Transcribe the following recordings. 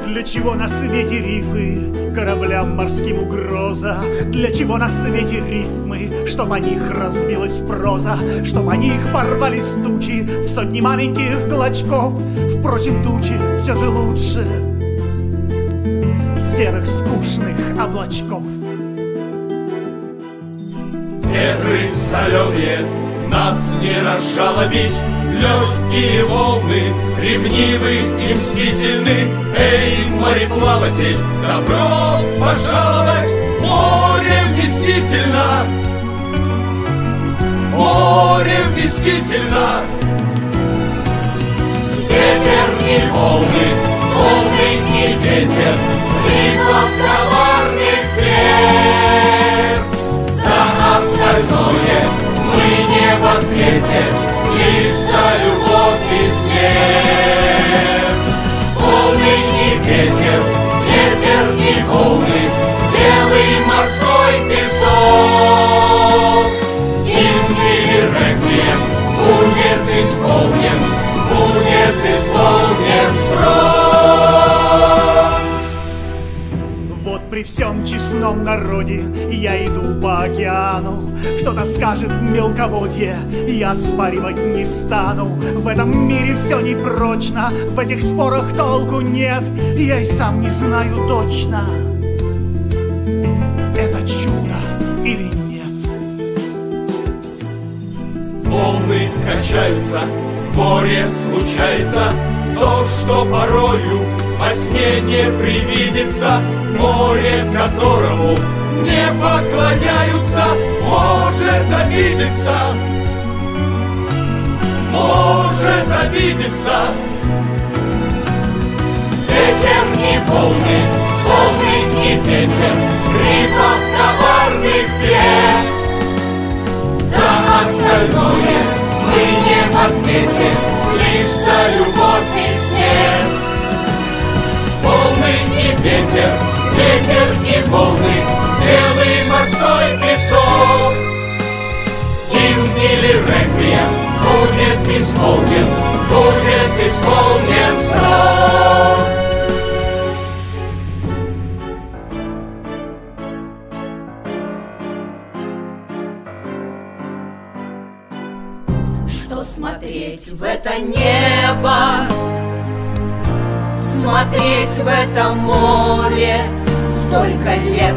Для чего на свете рифы, кораблям морским угроза? Для чего на свете рифмы, чтоб о них разбилась проза, чтоб о них порвались тучи в сотни маленьких клочков? Впрочем, тучи все же лучше серых скучных облачков. Ветры соленые нас не разжалобить, легкие волны ревнивы и мстительны. Эй, мореплаватель, добро пожаловать! Море вместительно, море вместительно. Ветер и волны, волны и ветер, рифов коварных твердь. За остальное мы не в ответе, лишь за любовь и смерть. Волны и ветер, ветер и волны, белый морской песок. Гимн или реквием будет исполнен, будет исполнен срок. Вот при всем честном народе я иду по океану. Кто-то скажет мелководье, я спаривать не стану. В этом мире все непрочно, в этих спорах толку нет. Я и сам не знаю точно, это чудо или нет. Волны качаются, море случается, то, что порою во сне не привидится. Море, которому не поклоняются, может обидеться, может обидеться. Ветер и волны, волны и ветер, рифов коварных бед. За остальное мы не в ответе, лишь за любовь и смерть. Волны и ветер, ветер и волны, белый морской песок. Гимн или реквием будет исполнен, будет исполнен срок. Что смотреть в это небо, смотреть в это море, столько лет,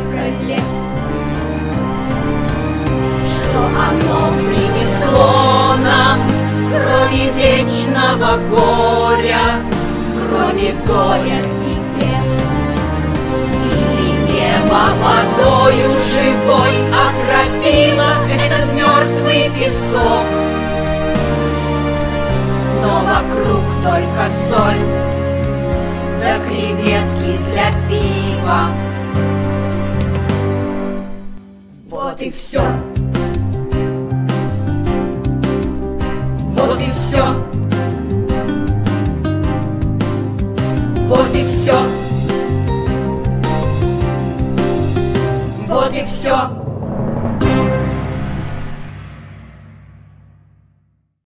что оно принесло нам, кроме вечного горя, кроме горя и бед. Или небо водою живой окропило этот мертвый песок, но вокруг только соль да креветки для пива. Вот и все. Вот и все. Вот и все. Вот и все.